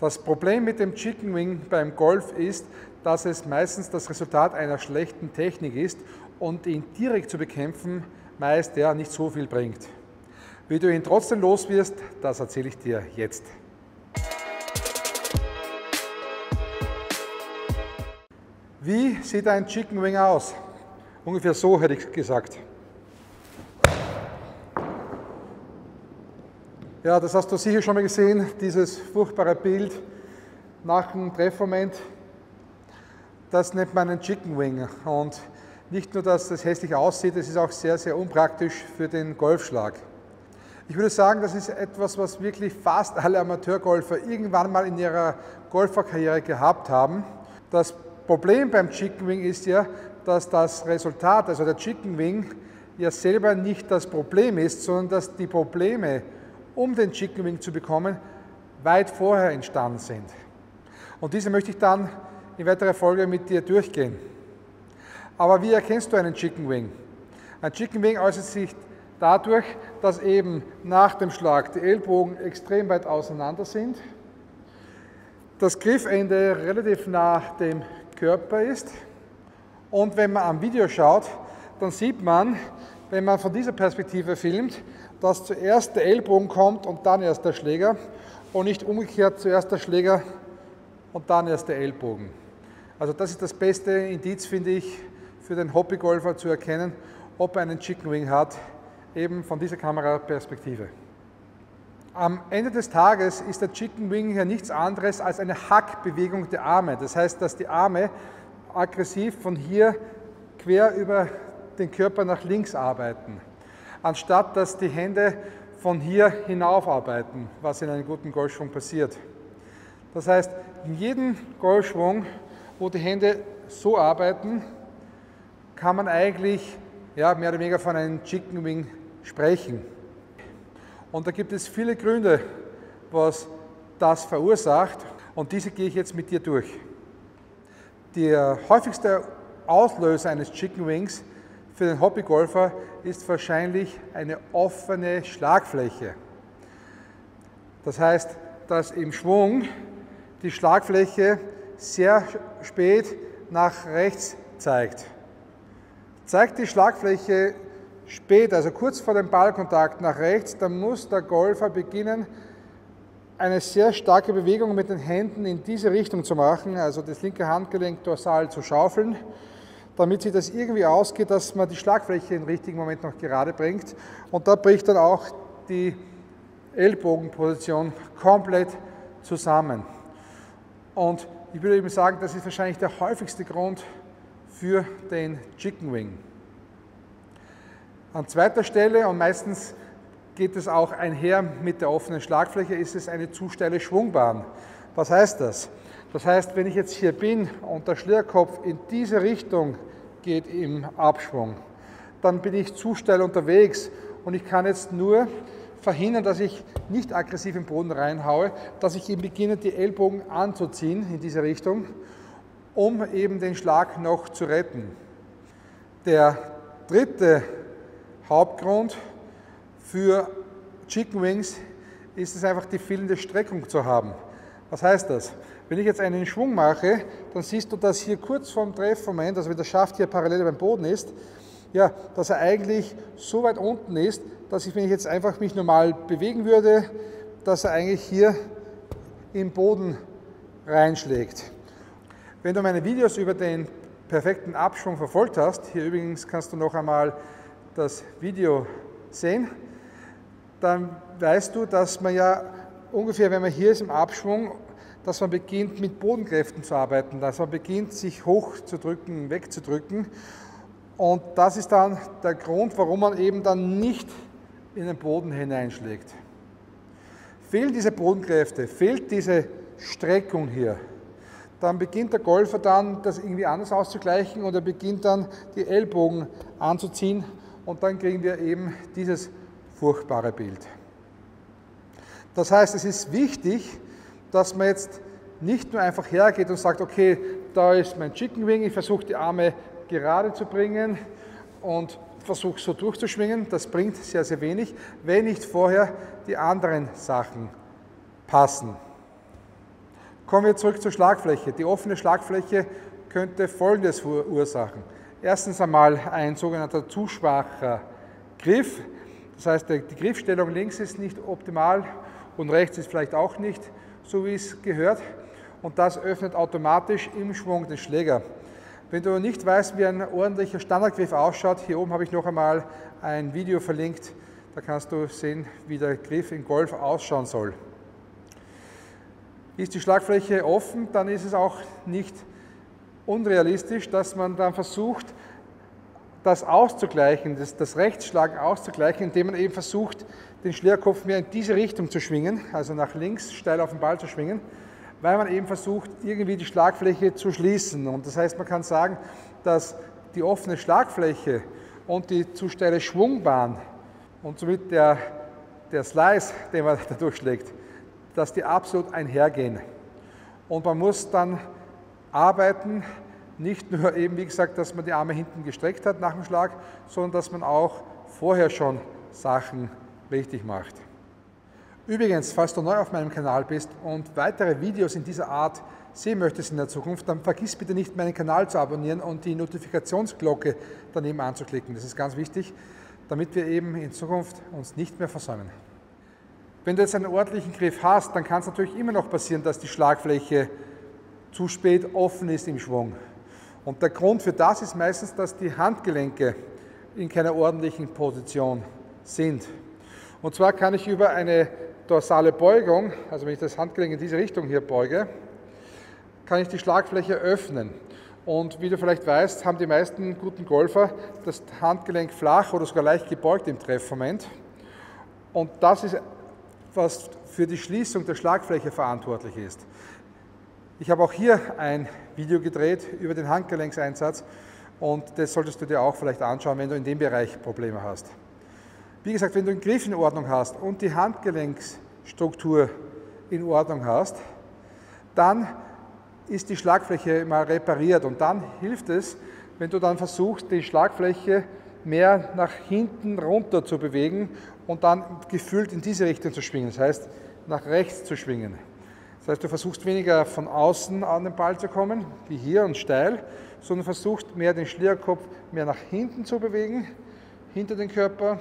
Das Problem mit dem Chicken Wing beim Golf ist, dass es meistens das Resultat einer schlechten Technik ist und ihn direkt zu bekämpfen meist nicht so viel bringt. Wie du ihn trotzdem los wirst, das erzähle ich dir jetzt. Wie sieht ein Chicken Wing aus? Ungefähr so hätte ich gesagt. Ja, das hast du sicher schon mal gesehen, dieses furchtbare Bild nach dem Treffmoment. Das nennt man einen Chicken Wing. Und nicht nur, dass das hässlich aussieht, es ist auch sehr, sehr unpraktisch für den Golfschlag. Ich würde sagen, das ist etwas, was wirklich fast alle Amateurgolfer irgendwann mal in ihrer Golferkarriere gehabt haben. Das Problem beim Chicken Wing ist ja, dass das Resultat, also der Chicken Wing, ja selber nicht das Problem ist, sondern dass die Probleme, um den Chicken Wing zu bekommen, weit vorher entstanden sind. Und diese möchte ich dann in weiterer Folge mit dir durchgehen. Aber wie erkennst du einen Chicken Wing? Ein Chicken Wing äußert sich dadurch, dass eben nach dem Schlag die Ellbogen extrem weit auseinander sind, das Griffende relativ nah dem Körper ist und wenn man am Video schaut, dann sieht man, wenn man von dieser Perspektive filmt, dass zuerst der Ellbogen kommt und dann erst der Schläger und nicht umgekehrt zuerst der Schläger und dann erst der Ellbogen. Also das ist das beste Indiz, finde ich, für den Hobbygolfer zu erkennen, ob er einen Chicken Wing hat, eben von dieser Kameraperspektive. Am Ende des Tages ist der Chicken Wing ja nichts anderes als eine Hackbewegung der Arme. Das heißt, dass die Arme aggressiv von hier quer über den Körper nach links arbeiten, anstatt dass die Hände von hier hinauf arbeiten, was in einem guten Golfschwung passiert. Das heißt, in jedem Golfschwung, wo die Hände so arbeiten, kann man eigentlich mehr oder weniger von einem Chicken Wing sprechen. Und da gibt es viele Gründe, was das verursacht, und diese gehe ich jetzt mit dir durch. Der häufigste Auslöser eines Chicken Wings für den Hobbygolfer ist wahrscheinlich eine offene Schlagfläche. Das heißt, dass im Schwung die Schlagfläche sehr spät nach rechts zeigt. Zeigt die Schlagfläche spät, also kurz vor dem Ballkontakt nach rechts, dann muss der Golfer beginnen, eine sehr starke Bewegung mit den Händen in diese Richtung zu machen, also das linke Handgelenk dorsal zu schaufeln, damit sich das irgendwie ausgeht, dass man die Schlagfläche im richtigen Moment noch gerade bringt. Und da bricht dann auch die Ellbogenposition komplett zusammen. Und ich würde eben sagen, das ist wahrscheinlich der häufigste Grund für den Chicken Wing. An zweiter Stelle, und meistens geht es auch einher mit der offenen Schlagfläche, ist es eine zu steile Schwungbahn. Was heißt das? Das heißt, wenn ich jetzt hier bin und der Schlägerkopf in diese Richtung geht im Abschwung, dann bin ich zu steil unterwegs und ich kann jetzt nur verhindern, dass ich nicht aggressiv im Boden reinhaue, dass ich eben beginne, die Ellbogen anzuziehen in diese Richtung, um eben den Schlag noch zu retten. Der dritte Hauptgrund für Chicken Wings ist es einfach, die fehlende Streckung zu haben. Was heißt das? Wenn ich jetzt einen Schwung mache, dann siehst du, dass hier kurz vorm Treffmoment, also wenn der Schaft hier parallel beim Boden ist, dass er eigentlich so weit unten ist, dass ich, wenn ich jetzt einfach mich normal bewegen würde, dass er eigentlich hier im Boden reinschlägt. Wenn du meine Videos über den perfekten Abschwung verfolgt hast, hier übrigens kannst du noch einmal das Video sehen, dann weißt du, dass man ja ungefähr, wenn man hier ist im Abschwung, dass man beginnt mit Bodenkräften zu arbeiten, dass man beginnt sich hochzudrücken, wegzudrücken, und das ist dann der Grund, warum man eben dann nicht in den Boden hineinschlägt. Fehlen diese Bodenkräfte, fehlt diese Streckung hier, dann beginnt der Golfer dann, das irgendwie anders auszugleichen, und er beginnt dann die Ellbogen anzuziehen, und dann kriegen wir eben dieses furchtbare Bild. Das heißt, es ist wichtig, dass man jetzt nicht nur einfach hergeht und sagt, okay, da ist mein Chicken Wing, ich versuche die Arme gerade zu bringen und versuche so durchzuschwingen. Das bringt sehr, sehr wenig, wenn nicht vorher die anderen Sachen passen. Kommen wir zurück zur Schlagfläche. Die offene Schlagfläche könnte Folgendes verursachen. Erstens einmal ein sogenannter zu schwacher Griff. Das heißt, die Griffstellung links ist nicht optimal und rechts ist vielleicht auch nicht so, wie es gehört. Und das öffnet automatisch im Schwung den Schläger. Wenn du nicht weißt, wie ein ordentlicher Standardgriff ausschaut, hier oben habe ich noch einmal ein Video verlinkt. Da kannst du sehen, wie der Griff im Golf ausschauen soll. Ist die Schlagfläche offen, dann ist es auch nicht unrealistisch, dass man dann versucht, das auszugleichen, das Rechtsschlagen auszugleichen, indem man eben versucht, den Schlägerkopf mehr in diese Richtung zu schwingen, also nach links steil auf den Ball zu schwingen, weil man eben versucht, irgendwie die Schlagfläche zu schließen. Und das heißt, man kann sagen, dass die offene Schlagfläche und die zu steile Schwungbahn und somit der Slice, den man da durchschlägt, dass die absolut einhergehen. Und man muss dann arbeiten, nicht nur eben, wie gesagt, dass man die Arme hinten gestreckt hat nach dem Schlag, sondern dass man auch vorher schon Sachen richtig macht. Übrigens, falls du neu auf meinem Kanal bist und weitere Videos in dieser Art sehen möchtest in der Zukunft, dann vergiss bitte nicht, meinen Kanal zu abonnieren und die Notifikationsglocke daneben anzuklicken. Das ist ganz wichtig, damit wir eben in Zukunft uns nicht mehr versäumen. Wenn du jetzt einen ordentlichen Griff hast, dann kann es natürlich immer noch passieren, dass die Schlagfläche zu spät offen ist im Schwung. Und der Grund für das ist meistens, dass die Handgelenke in keiner ordentlichen Position sind. Und zwar kann ich über eine dorsale Beugung, also wenn ich das Handgelenk in diese Richtung hier beuge, kann ich die Schlagfläche öffnen. Und wie du vielleicht weißt, haben die meisten guten Golfer das Handgelenk flach oder sogar leicht gebeugt im Treffmoment. Und das ist, was für die Schließung der Schlagfläche verantwortlich ist. Ich habe auch hier ein Video gedreht über den Handgelenkseinsatz und das solltest du dir auch vielleicht anschauen, wenn du in dem Bereich Probleme hast. Wie gesagt, wenn du den Griff in Ordnung hast und die Handgelenksstruktur in Ordnung hast, dann ist die Schlagfläche mal repariert und dann hilft es, wenn du dann versuchst, die Schlagfläche mehr nach hinten runter zu bewegen und dann gefühlt in diese Richtung zu schwingen, das heißt nach rechts zu schwingen. Das heißt, du versuchst weniger von außen an den Ball zu kommen, wie hier und steil, sondern versuchst mehr den Schlägerkopf mehr nach hinten zu bewegen, hinter den Körper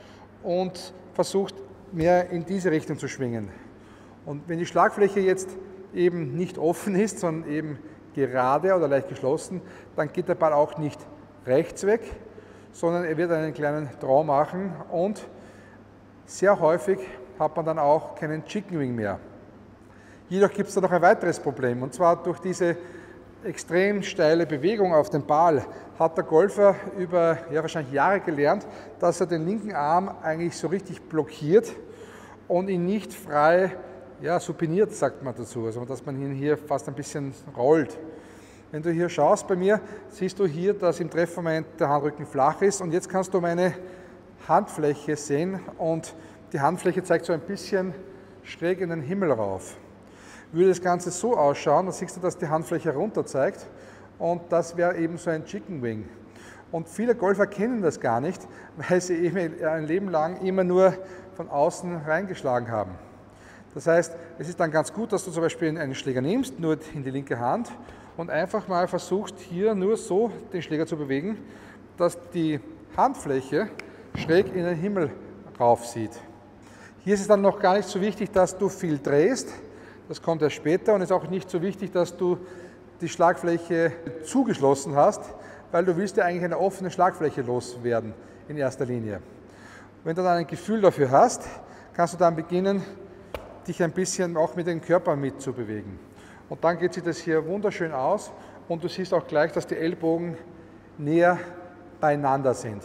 und versucht mehr in diese Richtung zu schwingen. Und wenn die Schlagfläche jetzt eben nicht offen ist, sondern eben gerade oder leicht geschlossen, dann geht der Ball auch nicht rechts weg, sondern er wird einen kleinen Draw machen und sehr häufig hat man dann auch keinen Chicken Wing mehr. Jedoch gibt es da noch ein weiteres Problem, und zwar durch diese extrem steile Bewegung auf dem Ball hat der Golfer über wahrscheinlich Jahre gelernt, dass er den linken Arm eigentlich so richtig blockiert und ihn nicht frei supiniert, sagt man dazu, also dass man ihn hier fast ein bisschen rollt. Wenn du hier schaust bei mir, siehst du hier, dass im Treffmoment der Handrücken flach ist und jetzt kannst du meine Handfläche sehen und die Handfläche zeigt so ein bisschen schräg in den Himmel rauf. Würde das Ganze so ausschauen, dann siehst du, dass die Handfläche runter zeigt und das wäre eben so ein Chicken Wing. Und viele Golfer kennen das gar nicht, weil sie eben ein Leben lang immer nur von außen reingeschlagen haben. Das heißt, es ist dann ganz gut, dass du zum Beispiel einen Schläger nimmst, nur in die linke Hand und einfach mal versuchst, hier nur so den Schläger zu bewegen, dass die Handfläche schräg in den Himmel rauf sieht. Hier ist es dann noch gar nicht so wichtig, dass du viel drehst. Das kommt erst später und ist auch nicht so wichtig, dass du die Schlagfläche zugeschlossen hast, weil du willst ja eigentlich eine offene Schlagfläche loswerden in erster Linie. Wenn du dann ein Gefühl dafür hast, kannst du dann beginnen, dich ein bisschen auch mit dem Körper mitzubewegen. Und dann geht sich das hier wunderschön aus und du siehst auch gleich, dass die Ellbogen näher beieinander sind.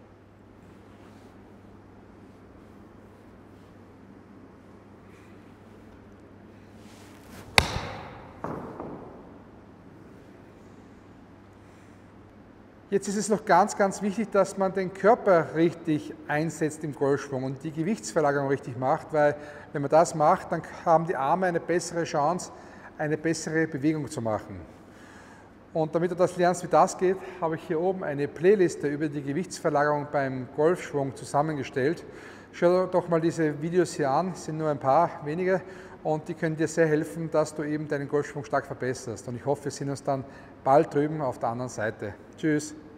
Jetzt ist es noch ganz, ganz wichtig, dass man den Körper richtig einsetzt im Golfschwung und die Gewichtsverlagerung richtig macht, weil wenn man das macht, dann haben die Arme eine bessere Chance, eine bessere Bewegung zu machen. Und damit du das lernst, wie das geht, habe ich hier oben eine Playliste über die Gewichtsverlagerung beim Golfschwung zusammengestellt. Schau doch mal diese Videos hier an, es sind nur ein paar wenige und die können dir sehr helfen, dass du eben deinen Golfschwung stark verbesserst. Und ich hoffe, wir sehen uns dann bald drüben auf der anderen Seite. Tschüss!